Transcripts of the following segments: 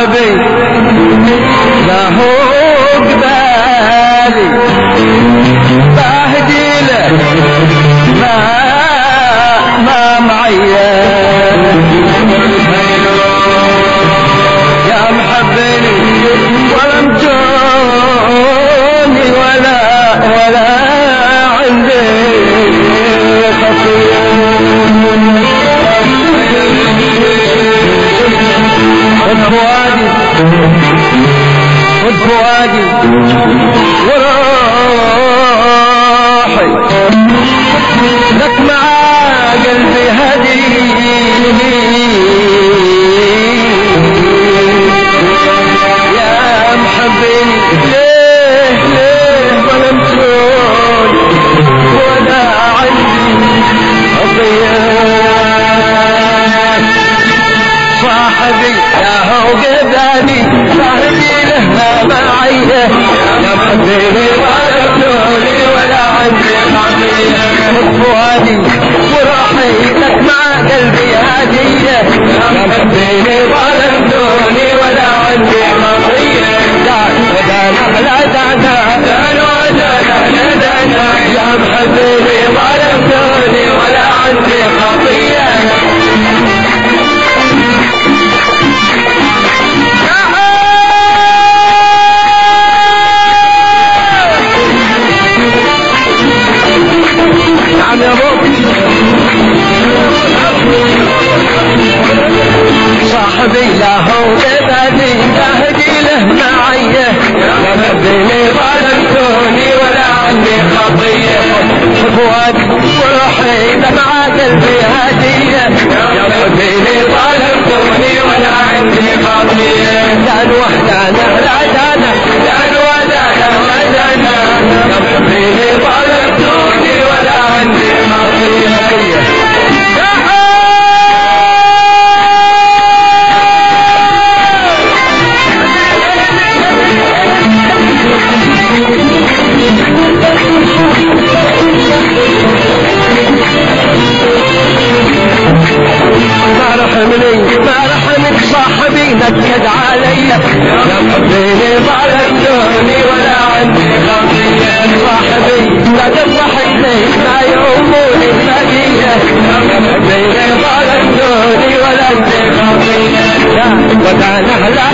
صاحبي لا هو قبالي بهدي له ما معين يا محبني ولا مجوني ولا عندي خطير خذ فؤادي وروحي لك مع قلبي هدي يا محبيني ليه ولا مجنون ولا عندي قضية صاحبي يا هو قبالي صاحبي له ما عينه يا محبيني ولا مجنوني ولا عندي قضية فؤادي وروحي لك مع قلبي هدية يا محبيني ولا مجنوني ولا عندي قضية يا محبيني ولا مجنوني ولا عندي قضية نعم يا ابو صاحبي لا هو قبالي بهدي له معيه يا محبيني ولا مجنوني ولا عندي خطيه فؤادي وروحي مع قلبي هديه يا محبيني ولا مجنوني ولا عندي خطيه لا الوحدانه لا دانا لا الودانا ودانا يا محبيني ولا مجنوني ولا عندي خطيه ما رحمك صاحبي نكد علي يا محبيني ولا مجنوني ولا عندي خطية صاحبي لا تضحك لي ما يهموني البقية يا محبيني ولا مجنوني ولا عندي خطية لا ودانا لا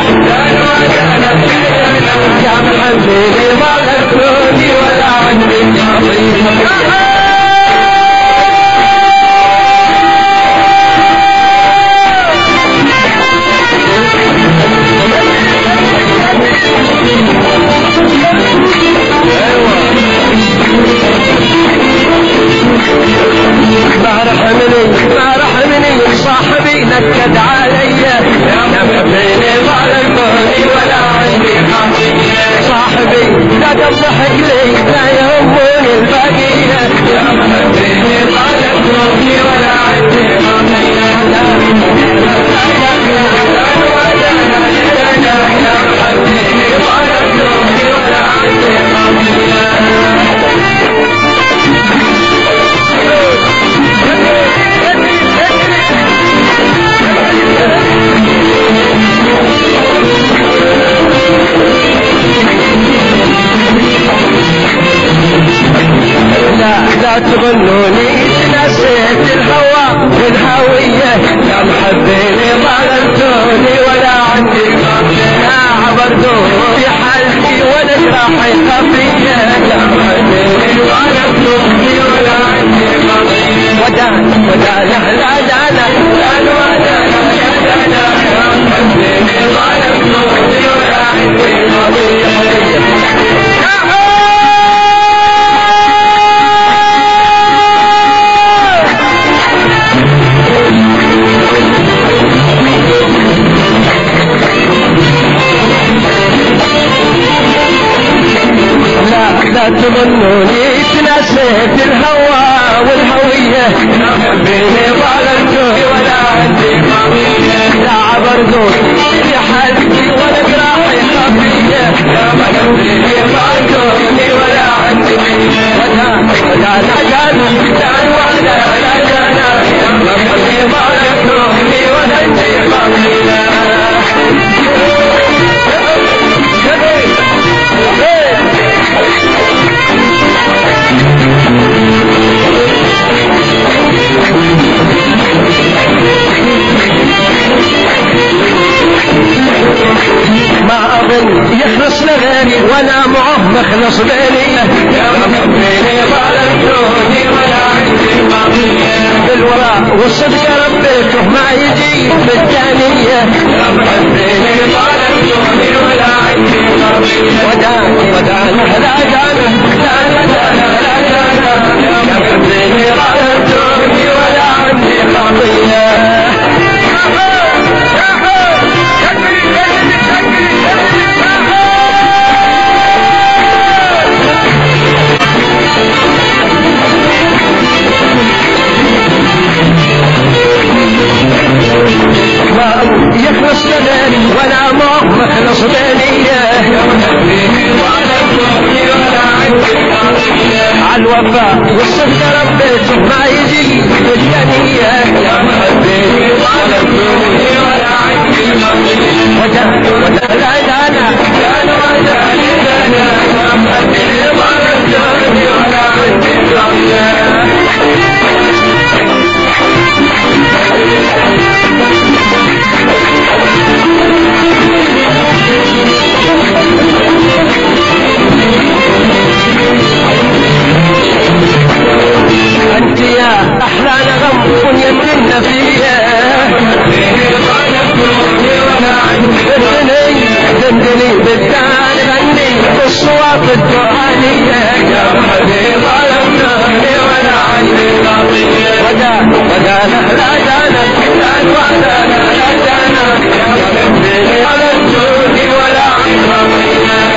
يا محبيني ولا مجنوني ولا عندي خطية ما رحمني صاحبي نكد علي يا محبيني ولا مجنوني ولا عندي خطية صاحبي لا تضحك لي لا يهموني البقية يا محبيني ولا مجنوني ولا عندي خطية يا محبيني ولا مجنوني ولا عندي خطية لا تظنوني نسيت الهوى والهوية يا محبيني ظلمتوني ولا عندي قضية عبرتوني حالتي ولا جراحي خفية يا محبيني ظلمتوني ولا عندي قضية ودانا لا دانا لا ودانا يا دانا يا محبيني ظلمتوني ولا عندي قضية لا تظنوني تنسيت الهوى والهوية يا محبيني ظلمتوني ولا عندي قضية لا عبرتوني في حالتي ولا جراحي خفية يا محبيني ظلمتوني ولا عندي ولا محبيني ظلمتوني ولا عندي قضية نصبيني يا محبيني ظلمتوني ولا عندي قضية بالوراء والصدق ربيته ما يجي بالثانية يا محبيني ظلمتوني ولا عندي قضية وداني ودانه لا دانه لا لا لا لا لا يا محبيني ظلمتوني ولا عندي قضية يخلص لبني ولا مخلص بنية عالوفاء والصدق ربيته ما يجي بالجنية يا محبيني ظلمتوني ولا عندي قضية ودا لا دانا يا محبيني ظلمتوني ولا عندي قضية أنت يا أحلى نغم يمكن فيا دندني بالدان غني بالصواب الدعانية يا حبيبي ظلمتني ولا عندي قضية ودا لا دانا ودا لا دانا يا حبيبي ظلمتني ولا عندي قضية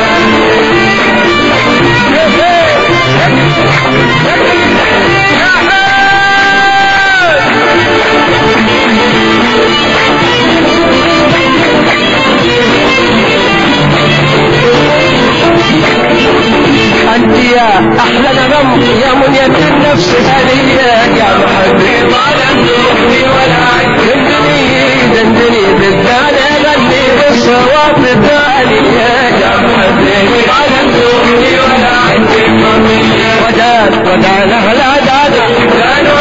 أنت يا أحلى نغم يا منية النفس هدية يا محبي ظلمتني ولا دندني بالدان غني بالصواب الدانية يا محبي ظلمتني ولا عندي قضية ودان لا دانا